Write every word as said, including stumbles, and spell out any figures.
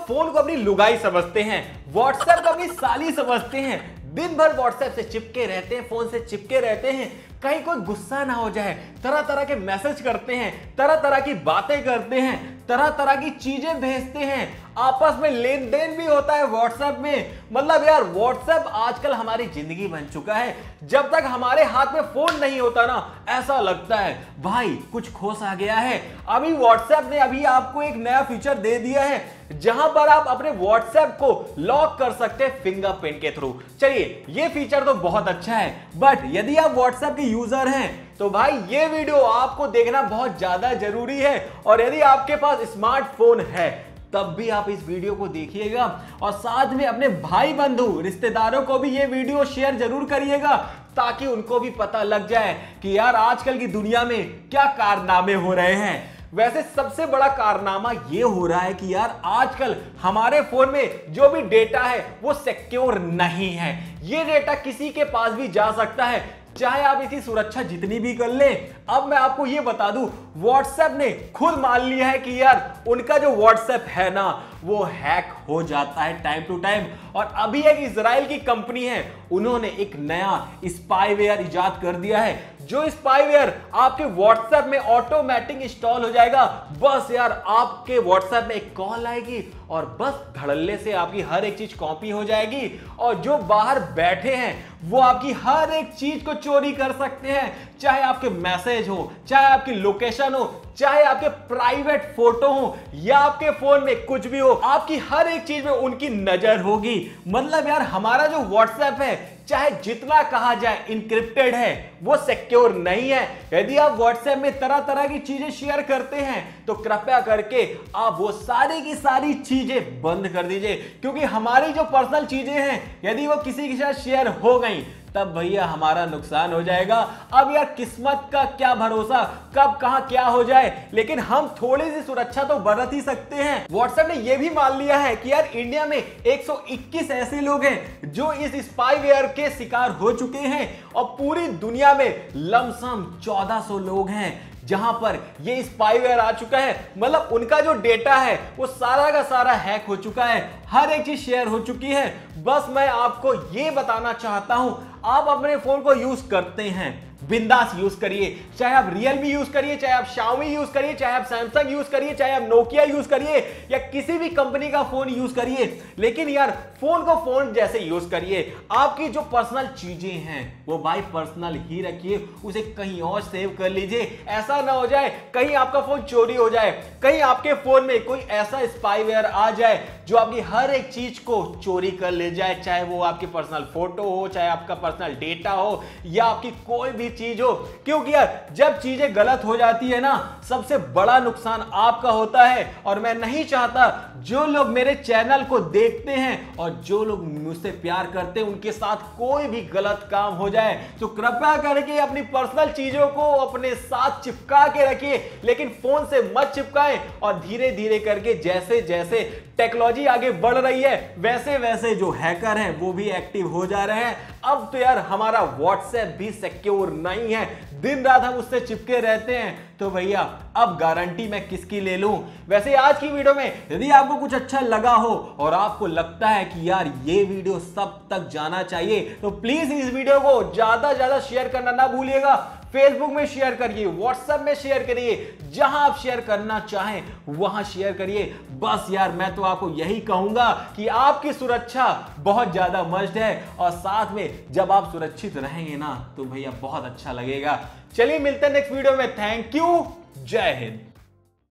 लोग फोन को अपनी लुगाई समझते हैं, व्हाट्सएप को अपनी साली समझते हैं, दिन भर व्हाट्सएप से चिपके रहते हैं, फोन से चिपके रहते हैं, कहीं कोई गुस्सा ना हो जाए, तरह तरह के मैसेज करते हैं, तरह तरह की बातें करते हैं, तरह तरह की चीजें भेजते हैं, आपस में लेन देन भी होता है व्हाट्सएप में। मतलब यार व्हाट्सएप आजकल हमारी जिंदगी बन चुका है। जब तक हमारे हाथ में फोन नहीं होता ना, ऐसा लगता है भाई कुछ खोस आ गया है। अभी व्हाट्सएप ने अभी आपको एक नया फीचर दे दिया है जहां पर आप अपने व्हाट्सएप को लॉक कर सकते हैं फिंगरप्रिंट के थ्रू। चलिए ये फीचर तो बहुत अच्छा है, बट यदि आप व्हाट्सएप के यूजर हैं तो भाई ये वीडियो आपको देखना बहुत ज्यादा जरूरी है। और यदि आपके पास स्मार्टफोन है तब भी आप इस वीडियो को देखिएगा और साथ में अपने भाई बंधु रिश्तेदारों को भी ये वीडियो शेयर जरूर करिएगा, ताकि उनको भी पता लग जाए कि यार आजकल की दुनिया में क्या कारनामे हो रहे हैं। वैसे सबसे बड़ा कारनामा ये हो रहा है कि यार आजकल हमारे फोन में जो भी डेटा है वो सिक्योर नहीं है। ये डेटा किसी के पास भी जा सकता है, चाहे आप इसकी सुरक्षा जितनी भी कर लें। अब मैं आपको ये बता दूं, व्हाट्सएप ने खुद मान लिया है कि यार उनका जो व्हाट्सएप है ना वो हैक हो जाता है टाइम टू टाइम। और अभी एक इजराइल की कंपनी है, उन्होंने एक नया स्पाईवेयर इजाद कर दिया है, जो स्पाईवेयर आपके व्हाट्सएप में ऑटोमेटिक इंस्टॉल हो जाएगा। बस यार आपके व्हाट्सएप में एक कॉल आएगी और बस धड़ल्ले से आपकी हर एक चीज कॉपी हो जाएगी, और जो बाहर बैठे हैं वो आपकी हर एक चीज को चोरी कर सकते हैं, चाहे आपके मैसेज हो, चाहे आपकी लोकेशन हो, चाहे आपके प्राइवेट फोटो हो, या आपके फोन में कुछ भी हो, आपकी हर एक चीज में उनकी नजर होगी। मतलब यार हमारा जो व्हाट्सएप है चाहे जितना कहा जाए इनक्रिप्टेड है, वो सिक्योर नहीं है। यदि आप व्हाट्सएप में तरह तरह की चीजें शेयर करते हैं तो कृपया करके आप वो सारी की सारी चीजें बंद कर दीजिए, क्योंकि हमारी जो पर्सनल चीजें हैं यदि वो किसी के साथ शेयर हो गई तब भैया हमारा नुकसान हो जाएगा। अब यार किस्मत का क्या भरोसा, कब कहां क्या हो जाए, लेकिन हम थोड़ी सी सुरक्षा तो बरत ही सकते हैं। व्हाट्सएप ने यह भी मान लिया है कि यार इंडिया में एक सौ इक्कीस ऐसे लोग हैं जो इस स्पाईवेयर के शिकार हो चुके हैं, और पूरी दुनिया में लमसम चौदह सौ लोग हैं जहां पर ये स्पाईवेयर आ चुका है। मतलब उनका जो डेटा है वो सारा का सारा हैक हो चुका है, हर एक चीज शेयर हो चुकी है। बस मैं आपको ये बताना चाहता हूं, आप अपने फोन को यूज करते हैं, बिंदास यूज करिए, चाहे आप रियलमी यूज करिए, चाहे आप शाओमी यूज करिए, चाहे आप सैमसंग यूज करिए, चाहे आप नोकिया यूज करिए, या किसी भी कंपनी का फोन यूज करिए, लेकिन यार फोन को फोन जैसे यूज करिए। आपकी जो पर्सनल चीजें हैं वो भाई पर्सनल ही रखिए, उसे कहीं और सेव कर लीजिए। ऐसा ना हो जाए कहीं आपका फोन चोरी हो जाए, कहीं आपके फोन में कोई ऐसा स्पाईवेयर आ जाए जो आपकी हर एक चीज को चोरी कर ले जाए, चाहे वो आपकी पर्सनल फोटो हो, चाहे आपका पर्सनल डेटा हो, या आपकी कोई भी चीज हो। क्योंकि यार जब चीजें गलत हो जाती है ना, सबसे बड़ा नुकसान आपका होता है। और मैं नहीं चाहता जो लोग मेरे चैनल को देखते हैं और जो लोग मुझसे प्यार करते हैं उनके साथ कोई भी गलत काम हो जाए। तो कृपया करके अपनी पर्सनल चीजों को अपने साथ चिपका के रखिए, लेकिन फोन से मत चिपकाएं। और धीरे धीरे करके जैसे जैसे टेक्नोलॉजी आगे बढ़ रही है वैसे वैसे जो हैकर हैं वो भी एक्टिव हो जा रहे हैं। अब तो यार हमारा व्हाट्सएप भी सिक्योर नहीं है, दिन रात हम उससे चिपके रहते हैं, तो भैया अब गारंटी मैं किसकी ले लूं। वैसे आज की वीडियो में यदि आपको कुछ अच्छा लगा हो और आपको लगता है कि यार ये वीडियो सब तक जाना चाहिए, तो प्लीज इस वीडियो को ज्यादा ज्यादा शेयर करना ना भूलिएगा। फेसबुक में शेयर करिए, व्हाट्सएप में शेयर करिए, जहां आप शेयर करना चाहें वहां शेयर करिए। बस यार मैं तो आपको यही कहूंगा कि आपकी सुरक्षा बहुत ज्यादा मस्ट है, और साथ में जब आप सुरक्षित रहेंगे ना तो भैया बहुत अच्छा लगेगा। चलिए मिलते हैं नेक्स्ट वीडियो में। Thank you, Jai Hind.